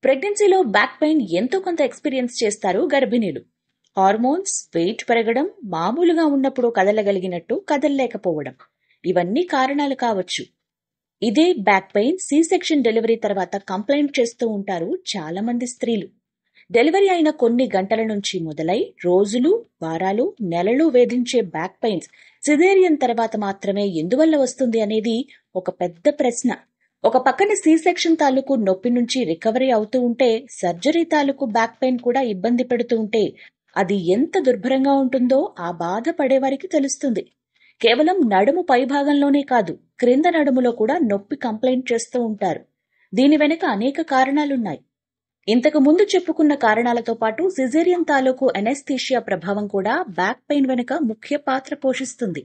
ప్రెగ్నెన్సీలో back pain ఎంతో కొంత ఎక్స్పీరియన్స్ చేస్తారు గర్భిణీలు. హార్మోన్స్, వెయిట్ పెరగడం, మామూలుగా ఉన్నప్పుడు కదలగలిగినట్టు కదలలేకపోవడం, ఇవన్నీ కారణాలు కావచ్చు. ఇదే back pain C section delivery తర్వాత కంప్లైంట్ చేస్తూ ఉంటారు చాలా మంది స్త్రీలు. డెలివరీ అయిన కొన్ని గంటల నుంచి మొదలై రోజులు, వారాలు, నెలలు వేధించే బ్యాక్ పెయిన్స్ సిజేరియన్ తర్వాత మాత్రమే ఎందువల్ల వస్తుంది అనేది ఒక పెద్ద ప్రశ్న. ఒక పక్కన సి సెక్షన్ తాలూకు నొప్పి నుంచి రికవరీ అవుతూ ఉంటే, సర్జరీ తాలూకు బ్యాక్ పెయిన్ కూడా ఇబ్బంది పెడుతూ ఉంటే అది ఎంత దుర్భరంగా ఉంటుందో ఆ బాధ పడేవారికి తెలుస్తుంది. కేవలం నడుము పైభాగంలోనే కాదు, క్రింద నడుములో కూడా నొప్పి కంప్లైంట్ చేస్తూ ఉంటారు. దీని వెనుక అనేక కారణాలున్నాయి. ఇంతకు ముందు చెప్పుకున్న కారణాలతో పాటు సిజేరియన్ తాలూకు ఎనెస్థీషియా ప్రభావం కూడా బ్యాక్ పెయిన్ వెనుక ముఖ్య పాత్ర పోషిస్తుంది.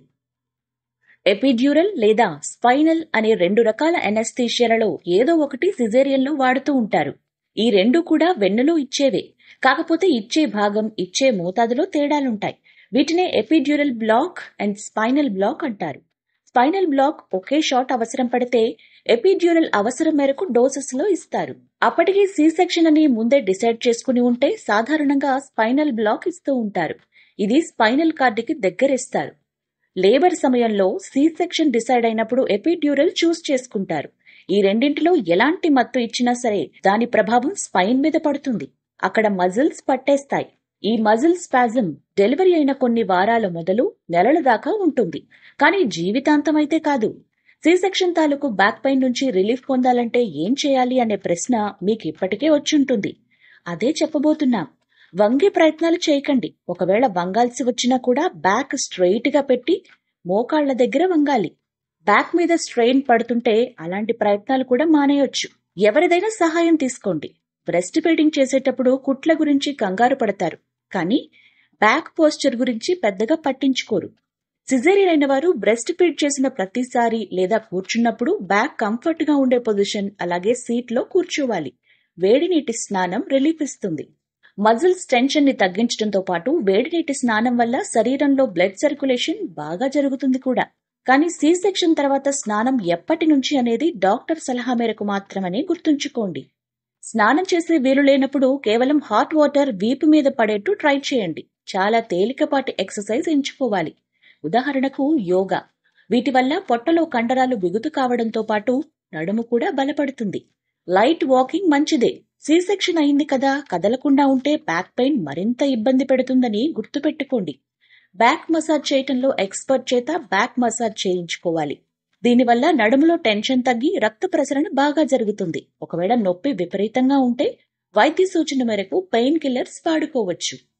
ఎపిడ్యూరల్ లేదా స్పైనల్ అనే 2 రకాల ఎనెస్థీషియాలలో ఏదో ఒకటి సిజేరియన్లో వాడుతూ ఉంటారు. ఈ 2 కూడా వెన్నులో ఇచ్చేవే, కాకపోతే ఇచ్చే భాగం, ఇచ్చే మోతాదులో తేడాలుంటాయి. వీటినే epidural block and spinal block అంటారు. స్పైనల్ బ్లాక్ ఒకే షాట్ అవసరం పడితే, ఎపిడ్యూరల్ అవసరం మేరకు డోసెస్ లో ఇస్తారు. అప్పటికి సి సెక్షన్ అని ముందే డిసైడ్ చేసుకుని ఉంటే సాధారణంగా స్పైనల్ బ్లాక్ ఇస్తూ ఉంటారు. ఇది స్పైనల్ కార్డుకి దగ్గరిస్తారు. లేబర్ సమయంలో సి సెక్షన్ డిసైడ్ అయినప్పుడు ఎపిడ్యూరల్ చూస్ చేసుకుంటారు. ఈ రెండింటిలో ఎలాంటి మత్తు ఇచ్చినా సరే దాని ప్రభావం స్పైన్ మీద పడుతుంది. అక్కడ మజిల్స్ పట్టేస్తాయి. ఈ మజిల్ స్పాజం డెలివరీ అయిన కొన్ని వారాల మొదలు నెలల దాకా ఉంటుంది, కానీ జీవితాంతం అయితే కాదు. సి సెక్షన్ తాలూకు బ్యాక్ పెయిన్ నుంచి రిలీఫ్ పొందాలంటే ఏం చేయాలి అనే ప్రశ్న మీకు ఇప్పటికే వచ్చుంటుంది. అదే చెప్పబోతున్నాం. వంగే ప్రయత్నాలు చేయకండి. ఒకవేళ వంగాల్సి వచ్చినా కూడా బ్యాక్ స్ట్రెయిట్ గా పెట్టి మోకాళ్ల దగ్గర వంగాలి. బ్యాక్ మీద స్ట్రెయిన్ పడుతుంటే అలాంటి ప్రయత్నాలు కూడా మానేయొచ్చు. ఎవరిదైనా సహాయం తీసుకోండి. బ్రెస్ట్ ఫీడింగ్ చేసేటప్పుడు కుట్ల గురించి కంగారు పడతారు, కానీ బ్యాక్ పోస్చర్ గురించి పెద్దగా పట్టించుకోరు. సిజేరియన్ అయిన వారు బ్రెస్ట్ ఫీడ్ చేసిన ప్రతిసారి లేదా కూర్చున్నప్పుడు బ్యాక్ కంఫర్ట్ గా ఉండే పొజిషన్, అలాగే సీట్ లో కూర్చోవాలి. వేడి నీటి స్నానం రిలీఫ్ ఇస్తుంది. మజిల్స్ టెన్షన్ ని తగ్గించడంతో పాటు వేడి నీటి స్నానం వల్ల శరీరంలో బ్లడ్ సర్క్యులేషన్ బాగా జరుగుతుంది కూడా. కానీ సి సెక్షన్ తర్వాత స్నానం ఎప్పటి నుంచి అనేది డాక్టర్ సలహా మేరకు మాత్రమని గుర్తుంచుకోండి. స్నానం చేసే వీలు లేనప్పుడు కేవలం హాట్ వాటర్ వీపు మీద పడేట్టు ట్రై చేయండి. చాలా తేలికపాటి ఎక్సర్సైజ్ ఎంచుకోవాలి. ఉదాహరణకు యోగా. వీటి వల్ల పొట్టలో కండరాలు బిగుతు కావడంతో పాటు నడుము కూడా బలపడుతుంది. లైట్ వాకింగ్ మంచిదే. సి సెక్షన్ అయింది కదా, కదలకుండా ఉంటే బ్యాక్ పెయిన్ మరింత ఇబ్బంది పెడుతుందని గుర్తుపెట్టుకోండి. బ్యాక్ మసాజ్ చేయటంలో ఎక్స్పర్ట్ చేత బ్యాక్ మసాజ్ చేయించుకోవాలి. దీనివల్ల నడుములో టెన్షన్ తగ్గి రక్త ప్రసరణ బాగా జరుగుతుంది. ఒకవేళ నొప్పి విపరీతంగా ఉంటే వైద్య సూచన మేరకు పెయిన్ కిల్లర్స్ వాడుకోవచ్చు.